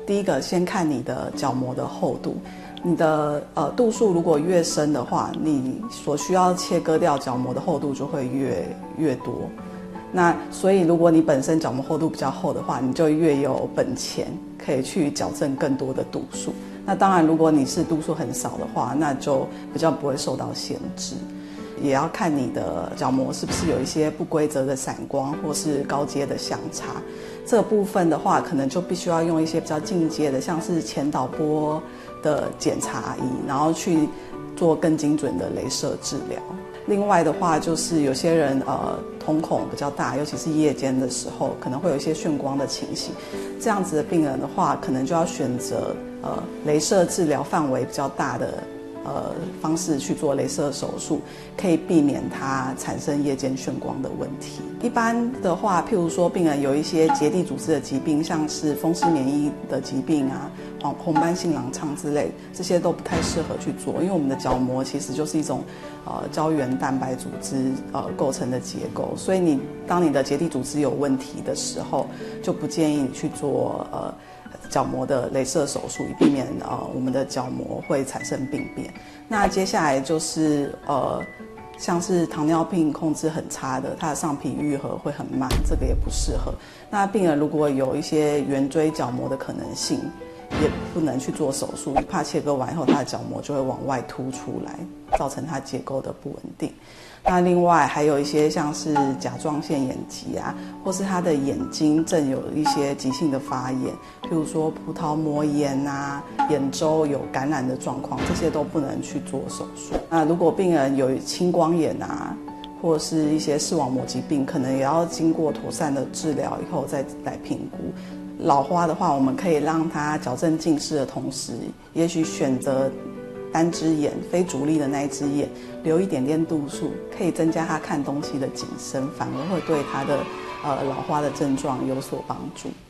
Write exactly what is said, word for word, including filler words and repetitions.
第一个先看你的角膜的厚度，你的呃度数如果越深的话，你所需要切割掉角膜的厚度就会越越多。那所以如果你本身角膜厚度比较厚的话，你就越有本钱可以去矫正更多的度数。那当然如果你是度数很少的话，那就比较不会受到限制。也要看你的角膜是不是有一些不规则的散光或是高阶的相差，这个部分的话可能就必须要用一些比较进阶的，像是前导波的检查仪，然后去做更精准的雷射治疗。另外的话就是有些人呃瞳孔比较大，尤其是夜间的时候可能会有一些眩光的情形，这样子的病人的话可能就要选择呃雷射治疗范围比较大的呃方式去做雷射手术，可以避免它产生夜间眩光的问题。一般的话，譬如说病人有一些结缔组织的疾病，像是风湿免疫的疾病啊，红红斑性狼疮之类，这些都不太适合去做，因为我们的角膜其实就是一种呃胶原蛋白组织呃构成的结构，所以你当你的结缔组织有问题的时候，就不建议你去做呃角膜的雷射手术，以避免呃我们的角膜会产生病变。那接下来就是呃像是糖尿病控制很差的，它的上皮愈合会很慢，这个也不适合。那病人如果有一些圆锥角膜的可能性，也不能去做手术，怕切割完以后它的角膜就会往外凸出来，造成它结构的不稳定。那另外还有一些像是甲状腺眼疾啊，或是他的眼睛正有一些急性的发炎，譬如说葡萄膜炎啊，眼周有感染的状况，这些都不能去做手术。那如果病人有青光眼啊，或是一些视网膜疾病，可能也要经过妥善的治疗以后再来评估。老花的话，我们可以让它矫正近视的同时，也许选择单只眼非主力的那一只眼留一点点度数，可以增加他看东西的景深，反而会对他的呃老花的症状有所帮助。